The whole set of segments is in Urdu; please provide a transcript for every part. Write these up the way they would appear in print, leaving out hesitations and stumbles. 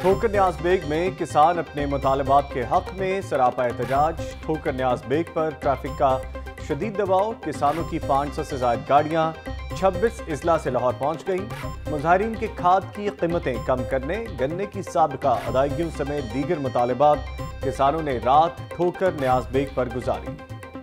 ٹھوکر نیاز بیگ میں کسان اپنے مطالبات کے حق میں سراپا احتجاج۔ ٹھوکر نیاز بیگ پر ٹریفک کا شدید دباؤ، کسانوں کی 500 سے زائد گاڑیاں 26 اضلاع سے لاہور پہنچ گئیں۔ مظاہرین کے کھاد کی قیمتیں کم کرنے، گنے کی سابقہ ادائیگیوں سمیت دیگر مطالبات کسانوں نے رات ٹھوکر نیاز بیگ پر گزاری۔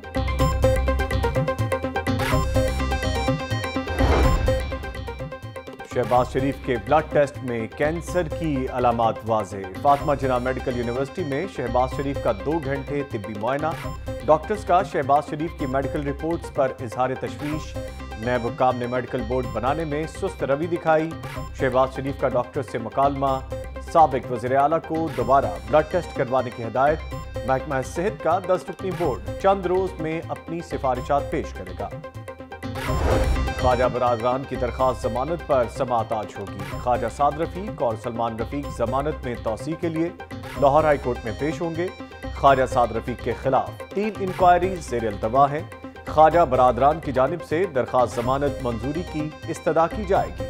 شہباز شریف کے بلڈ ٹیسٹ میں کینسر کی علامات واضح۔ فاطمہ جناح میڈیکل یونیورسٹی میں شہباز شریف کا 2 گھنٹے طبی معائنہ۔ ڈاکٹرز کا شہباز شریف کی میڈیکل رپورٹس پر اظہار تشویش۔ نیب حکام نے میڈیکل بورڈ بنانے میں سست روی دکھائی۔ شہباز شریف کا ڈاکٹر سے مکالمہ۔ سابق وزیر اعلیٰ کو دوبارہ بلڈ ٹیسٹ کروانے کی ہدایت۔ محکمہ صحت کا 10 رکنی بورڈ چند روز میں اپنی سفارشات پیش کرے گا۔ خواجہ برادران کی درخواست ضمانت پر سماعت آج ہوگی۔ خواجہ سعد رفیق اور سلمان رفیق ضمانت میں توسیع کے لیے لاہور ہائی کورٹ میں پیش ہوں گے۔ خواجہ سعد رفیق کے خلاف 3 انکوائریز زیر التوا ہیں۔ خواجہ برادران کی جانب سے درخواست ضمانت منظوری کی استدعا کی جائے گی۔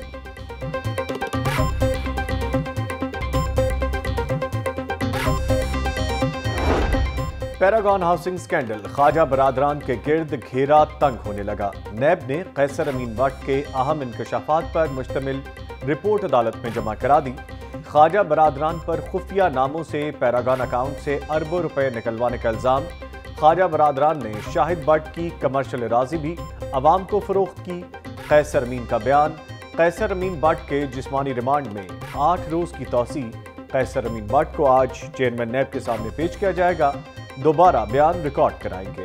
پیراگون ہاؤسنگ سکینڈل، خواجہ برادران کے گرد گھیرا تنگ ہونے لگا۔ نیب نے قیصر امین بٹ کے اہم انکشافات پر مشتمل رپورٹ عدالت میں جمع کرا دی۔ خواجہ برادران پر خفیہ ناموں سے پیراگون اکاؤنٹ سے اربوں روپے نکلوانے کا الزام۔ خواجہ برادران نے شاہد بٹ کی کمرشل اراضی بھی عوام کو فروخت کی۔ قیصر امین کا بیان۔ قیصر امین بٹ کے جسمانی ریمانڈ میں 8 روز کی توسیع۔ قیصر امین بٹ کو آج چیئرمین نیب کے سامنے پیش کیا جائے گا۔ دوبارہ بیان ریکارڈ کرائیں گے۔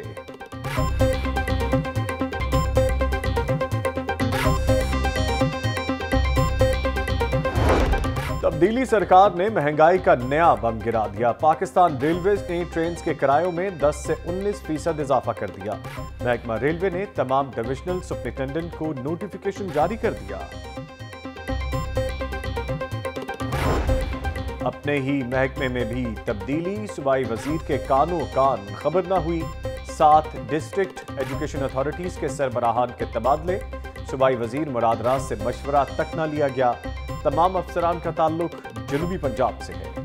تبدیلی سرکار نے مہنگائی کا نیا بم گرا دیا۔ پاکستان ریلویز نے ٹرینز کے کرایوں میں 10 سے 19% اضافہ کر دیا۔ محکمہ ریلوے نے تمام ڈویژنل سپرنٹینڈنٹ کو نوٹیفیکیشن جاری کر دیا۔ اپنے ہی محکمے میں بھی تبدیلی، صوبائی وزیر کے کانوں کان خبر نہ ہوئی۔ 7 ڈسٹرکٹ ایجوکیشن اتھارٹیز کے سربراہان کے تبادلے۔ صوبائی وزیر مراد راز سے مشورہ تک نہ لیا گیا۔ تمام افسران کا تعلق جنوبی پنجاب سے ہے۔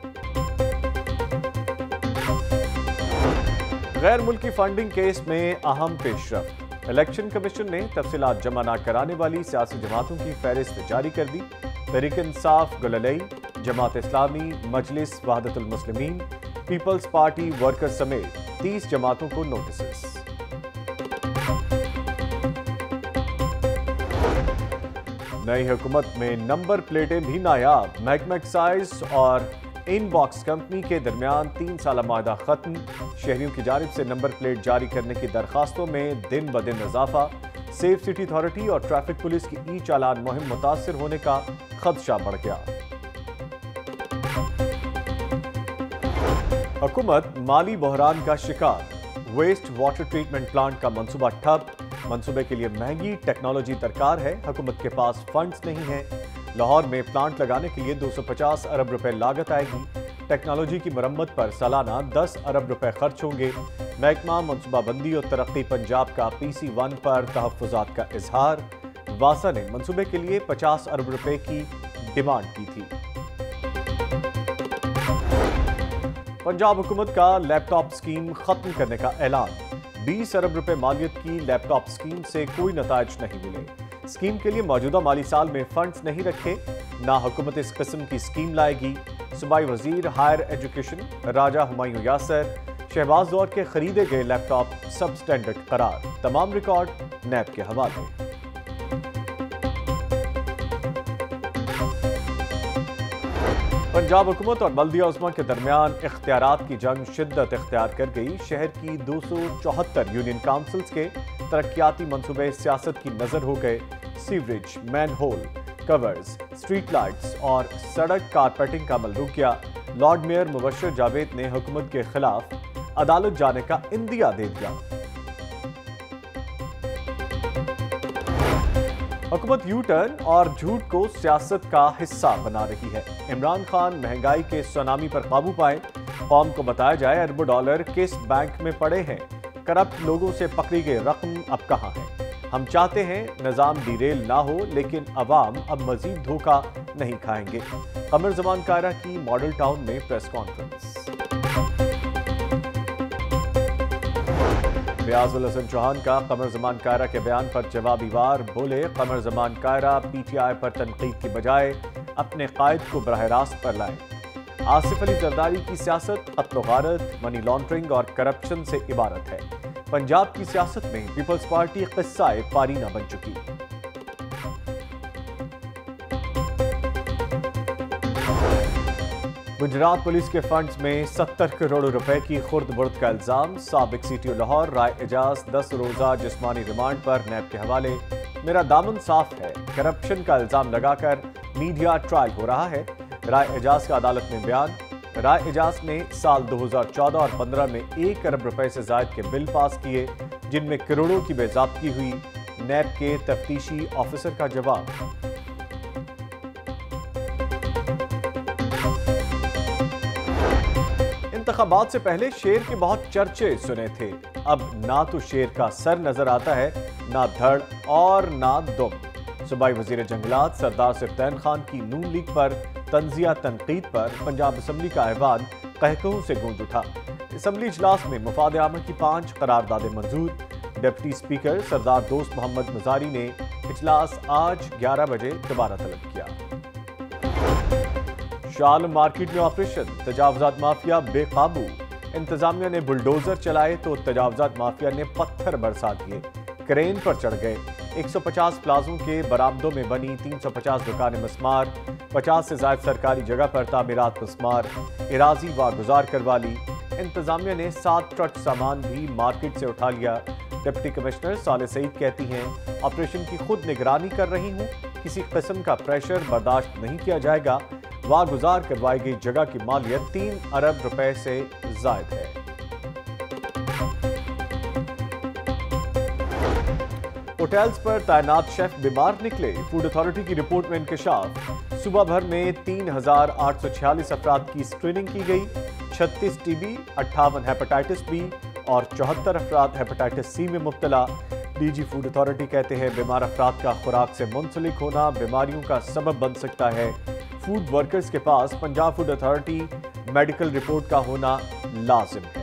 غیر ملکی فنڈنگ کیس میں اہم پیش رفت۔ الیکشن کمیشن نے تفصیلات جمع نہ کرانے والی سیاسی جماعتوں کی فہرست جاری کر دی۔ تحریک انصاف گلالئی، جماعت اسلامی، مجلس وحدت المسلمین، پیپلز پارٹی ورکرز سمیت 30 جماعتوں کو نوٹسز۔ نئی حکومت میں نمبر پلیٹیں بھی نایاب۔ محکمہ ایکسائز اور ان باکس کمپنی کے درمیان 3 سالہ معاہدہ ختم۔ شہریوں کی جانب سے نمبر پلیٹ جاری کرنے کی درخواستوں میں دن بدن اضافہ۔ سیف سٹی اتھارٹی اور ٹریفک پولیس کی ای چالان مہم متاثر ہونے کا خدشہ بڑھ گیا۔ حکومت مالی بحران کا شکار۔ ویسٹ واٹر ٹریٹمنٹ پلانٹ کا منصوبہ ٹھپ۔ منصوبے کے لیے مہنگی ٹیکنالوجی درکار ہے، حکومت کے پاس فنڈز نہیں ہیں۔ لاہور میں پلانٹ لگانے کے لیے 250 ارب روپے لاگت آئے گی۔ ٹیکنالوجی کی مرمت پر سالانہ 10 ارب روپے خرچ ہوں گے۔ محکمہ منصوبہ بندی اور ترقی پنجاب کا PC1 پر تحفظات کا اظہار۔ واسا نے منصوبے کے لیے 50 ارب روپے کی ڈیمانڈ کی تھی۔ پنجاب حکومت کا لیپ ٹاپ سکیم ختم کرنے کا اعلان۔ 20 ارب روپے مالیت کی لیپ ٹاپ سکیم سے کوئی نتائج نہیں ملے۔ سکیم کے لیے موجودہ مالی سال میں فنڈز نہیں رکھے، نہ حکومت اس قسم کی سکیم لائے گی۔ صوبائی وزیر ہائر ایجوکیشن راجہ ہمایوں یاسر۔ شہباز دور کے خریدے گئے لیپ ٹاپ سب سٹینڈرڈ قرار۔ تمام ریکارڈ نیب کے حوالے۔ پنجاب حکومت اور بلدیہ عظمیٰ کے درمیان اختیارات کی جنگ شدت اختیار کر گئی۔ شہر کی 274 یونین کاؤنسلز کے ترقیاتی منصوبے سیاست کی نظر ہو گئے۔ Sewerage, manhole, covers, street lights اور سڑک کارپیٹنگ کا عمل رک گیا۔ لارڈ میئر مبشر جاوید نے حکومت کے خلاف عدالت جانے کا عندیہ دے دیا۔ حکومت یو ٹرن اور جھوٹ کو سیاست کا حصہ بنا رہی ہے۔ عمران خان مہنگائی کے سونامی پر قابو پائیں، قوم کو بتایا جائے اربوں ڈالر کس بینک میں پڑے ہیں، کرپٹ لوگوں سے پکڑی گئی رقم اب کہاں ہے۔ ہم چاہتے ہیں نظام ڈیریل نہ ہو لیکن عوام اب مزید دھوکہ نہیں کھائیں گے۔ قمر زمان کائرہ کی ماڈل ٹاؤن میں پریس کانفرنس۔ ریاض الحسن چوہان کا قمر زمان کائرہ کے بیان پر جوابی وار، بولے Qamar Zaman Kaira P T I پر تنقید کی بجائے اپنے قائد کو براہ راست پر لائے۔ آصف علی زرداری کی سیاست قتل و غارت، منی لانڈرنگ اور کرپشن سے عبارت ہے۔ پنجاب کی سیاست میں پیپلز پارٹی قصہ پارینہ بن چکی۔ گجرات پولیس کے فنڈز میں 70 کروڑ روپے کی خرد برد کا الزام، سابق سی ٹی او لاہور رائے اعجاز 10 روزہ جسمانی ریمانڈ پر نیب کے حوالے۔ میرا دامن صاف ہے، کرپشن کا الزام لگا کر میڈیا ٹرائل ہو رہا ہے۔ رائے اعجاز کا عدالت میں بیان، رائے اعجاز نے سال 2014 اور 15 میں 1 ارب روپے سے زائد کے بل پاس کیے جن میں کروڑوں کی بے ضابطگی ہوئی۔ نیب کے تفتیشی آفیسر کا جواب۔ انتخابات سے پہلے شیر کے بہت چرچے سنے تھے، اب نہ تو شیر کا سر نظر آتا ہے، نہ دھڑ اور نہ دم۔ صوبائی وزیر جنگلات سردار سفتین خان کی نون لیگ پر تنزیہ تنقید پر پنجاب اسمبلی کا ایوان قہقہوں سے گونج اٹھا۔ اسمبلی اجلاس میں مفاد عامہ کی 5 قراردادیں منظور۔ ڈپٹی اسپیکر سردار دوست محمد مزاری نے اجلاس آج 11 بجے دوبارہ طلب کیا۔ شاہ عالم مارکیٹ میں آپریشن، تجاوزات مافیا بے قابو۔ انتظامیہ نے بلڈوزر چلائے تو تجاوزات مافیا نے پتھر برسا دیے، کرین پر چڑھ گئے۔ 150 پلازوں کے برآمدوں میں بنی 350 دکانیں مسمار، 50 سے زائد سرکاری جگہ پر تعمیرات مسمار، اراضی واگزار کروا لی۔ انتظامیہ نے 7 ٹرک سامان بھی مارکیٹ سے اٹھا لیا۔ ڈپٹی کمشنر صالح سعید کہتی ہیں، آپریشن کی خود نگرانی کر رہی ہوں، کسی قسم کا پریشر برداشت نہیں کیا جائے گا۔ واگزار کروائی گئی جگہ کی مالیت 3 ارب روپے سے زائد ہے۔ ہوٹلز پر تعینات شیف بیمار نکلے، فوڈ اتھارٹی کی رپورٹ میں انکشاف۔ صوبہ بھر میں 3846 افراد کی اسکریننگ کی گئی، 36 ٹی بی، 58 ہیپاٹائٹس بی اور 74 افراد ہیپاٹائٹس سی میں مبتلا۔ ڈی جی فوڈ اتھارٹی کہتے ہیں بیمار افراد کا خوراک سے منسلک ہونا بیماریوں کا سبب بن سکتا ہے۔ فوڈ ورکرز کے پاس Punjab food authority medical report کا ہونا لازم ہے۔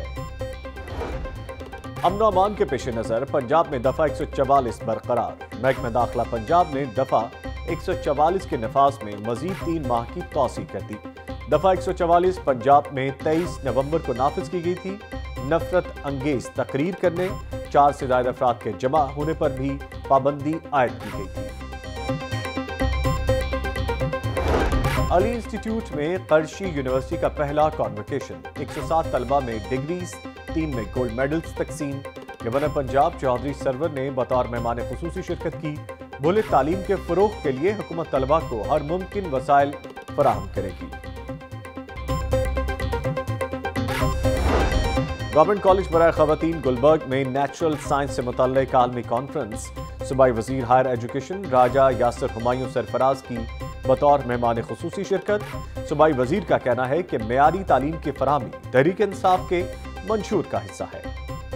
امن و امان کے پیش نظر پنجاب میں دفعہ 144 برقرار۔ محکمہ داخلہ پنجاب نے دفعہ 144 کے نفاذ میں مزید 3 ماہ کی توسیع کر دی۔ دفعہ 144 پنجاب میں 23 نومبر کو نافذ کی گئی تھی۔ نفرت انگیز تقریر کرنے، 4 سے زائد افراد کے جمع ہونے پر بھی پابندی عائد کی گئی تھی۔ علی انسٹیٹیوٹ میں قرشی یونیورسٹی کا پہلا کانوکیشن، 107 طلبہ میں ڈگریز، 3 میں گولڈ میڈلز تقسیم۔ گورنر پنجاب چودھری سرور نے بطور مہمان خصوصی شرکت کی، بولے تعلیم کے فروغ کے لیے حکومت طلبہ کو ہر ممکن وسائل فراہم کرے گی۔ گورنمنٹ کالج برائے خواتین گلبرگ میں نیچرل سائنس سے متعلق عالمی کانفرنس، صوبائی وزیر ہائر ایجوکیشن راجہ یاسر ہمایوں سرفراز کی بطور مہمان خصوصی شرکت۔ صوبائی وزیر کا کہنا ہے کہ معیاری تعلیم کی فراہمی تحریک انصاف کے منشور کا حصہ ہے۔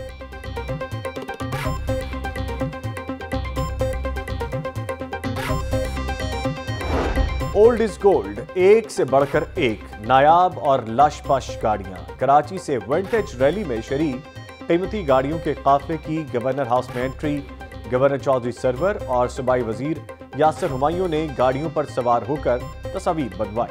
اولڈ از گولڈ، ایک سے بڑھ کر ایک نایاب اور لش پش گاڑیاں۔ کراچی سے ونٹیج ریلی میں شریک قیمتی گاڑیوں کے قافلے کی گورنر ہاؤس میں انٹری۔ گورنر چودھری سرور اور صوبائی وزیر یاسر ہمایوں نے گاڑیوں پر سوار ہو کر تصاویر بنوائی۔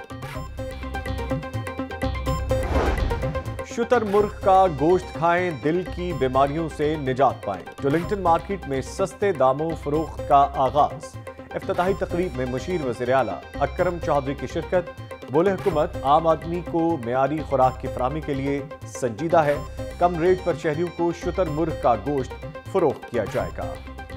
شتر مرغ کا گوشت کھائیں، دل کی بیماریوں سے نجات پائیں۔ جولنگٹن مارکیٹ میں سستے داموں فروخت کا آغاز۔ افتتاحی تقریب میں مشیر وزیر اعلیٰ اکرم چودھری کی شرکت، بولے حکومت عام آدمی کو معیاری خوراک کی فراہمی کے لیے سنجیدہ ہے، کم ریٹ پر شہریوں کو شتر مرغ کا گوشت فروخت کیا جائے گا۔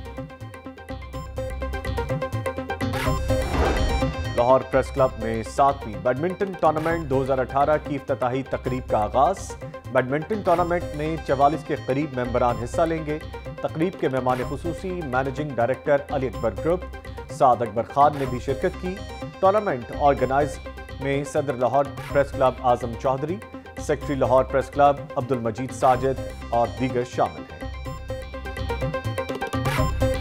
لاہور پریس کلب میں 7ویں بیڈمنٹن ٹورنامنٹ 2018 کی افتتاحی تقریب کا آغاز۔ بیڈمنٹن ٹورنامنٹ میں 44 کے قریب ممبران حصہ لیں گے۔ تقریب کے مہمان خصوصی managing director Ali Akbar group Saad Akbar Khan نے بھی شرکت کی۔ ٹورنامنٹ آرگنائز میں صدر Lahore press club Azam Chaudhry, secretary Lahore press club Abdul Majeed Sajid اور دیگر شامل ہیں۔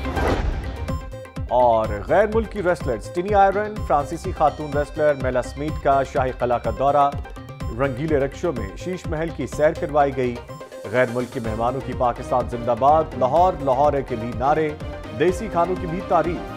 اور غیر ملکی ریسلرز ٹینی آئرن فرانسیسی خاتون ریسلر میلا سمیت کا شاہی قلعہ کا دورہ، رنگیلے رکشوں میں شیش محل کی سیر کروائی گئی۔ غیر ملکی مہمانوں کی پاکستان زندہ باد، لاہور لاہور کے لیے نعرے، دیسی کھانوں کی بھی تعریف۔